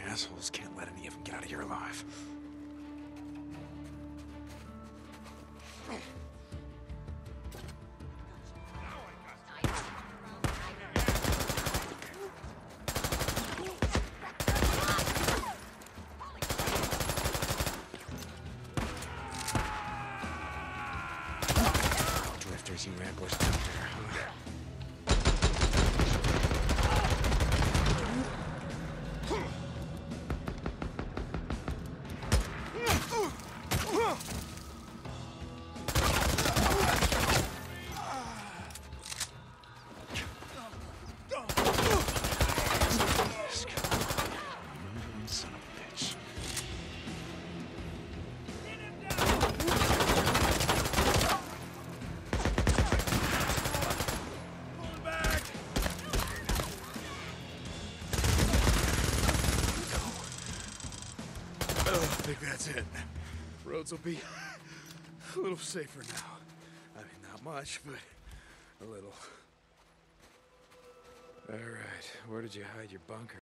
assholes can't let any of them get out of here alive. Drifters, you ramblers out there, huh? Son of a bitch. Pulling back. I think that's it. Roads will be a little safer now. I mean, not much, but a little. All right, where did you hide your bunker?